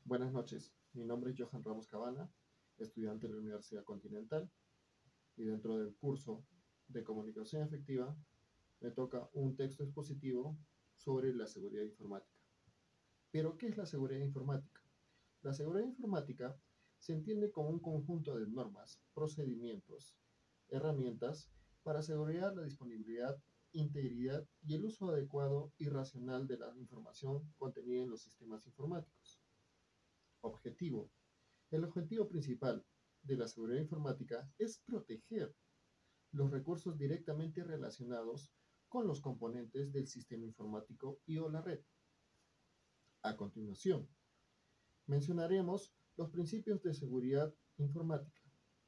Buenas noches, mi nombre es Johan Ramos Cabana, estudiante de la Universidad Continental, y dentro del curso de Comunicación Efectiva me toca un texto expositivo sobre la seguridad informática. ¿Pero qué es la seguridad informática? La seguridad informática se entiende como un conjunto de normas, procedimientos, herramientas para asegurar la disponibilidad, integridad y el uso adecuado y racional de la información contenida en los sistemas informáticos. Objetivo. El objetivo principal de la seguridad informática es proteger los recursos directamente relacionados con los componentes del sistema informático y o la red. A continuación, mencionaremos los principios de seguridad informática.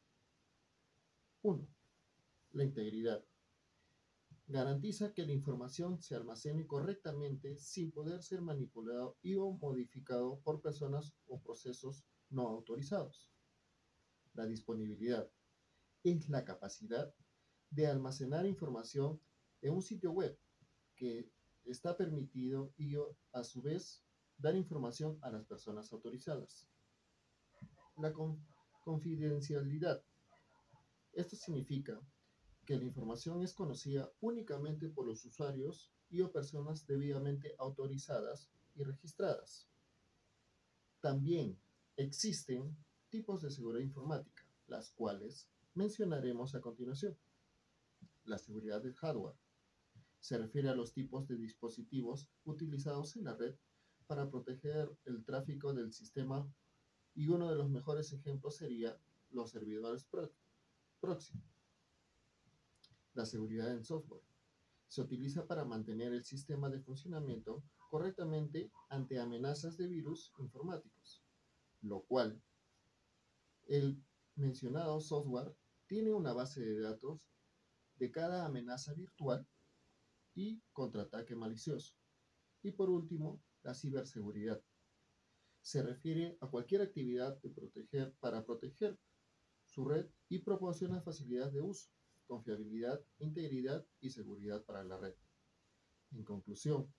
1. La integridad. Garantiza que la información se almacene correctamente sin poder ser manipulado y o modificado por personas o procesos no autorizados. La disponibilidad es la capacidad de almacenar información en un sitio web que está permitido y a su vez dar información a las personas autorizadas. La confidencialidad. Esto significa que la información es conocida únicamente por los usuarios y o personas debidamente autorizadas y registradas. También existen tipos de seguridad informática, las cuales mencionaremos a continuación. La seguridad del hardware se refiere a los tipos de dispositivos utilizados en la red para proteger el tráfico del sistema, y uno de los mejores ejemplos sería los servidores proxy. La seguridad en software se utiliza para mantener el sistema de funcionamiento correctamente ante amenazas de virus informáticos, lo cual el mencionado software tiene una base de datos de cada amenaza virtual y contraataque malicioso. Y por último, la ciberseguridad. Se refiere a cualquier actividad para proteger su red y proporciona facilidad de uso, confiabilidad, integridad y seguridad para la red. En conclusión,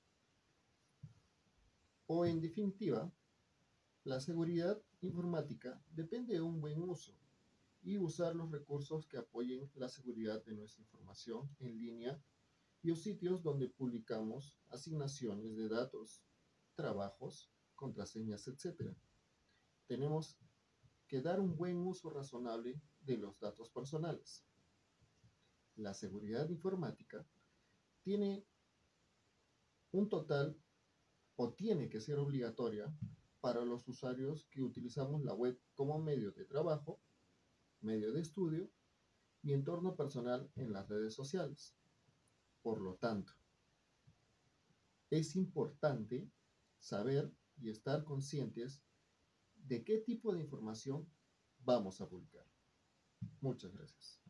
o en definitiva, la seguridad informática depende de un buen uso y usar los recursos que apoyen la seguridad de nuestra información en línea y los sitios donde publicamos asignaciones de datos, trabajos, contraseñas, etc. Tenemos que dar un buen uso razonable de los datos personales. La seguridad informática tiene un total o tiene que ser obligatoria para los usuarios que utilizamos la web como medio de trabajo, medio de estudio y entorno personal en las redes sociales. Por lo tanto, es importante saber y estar conscientes de qué tipo de información vamos a publicar. Muchas gracias.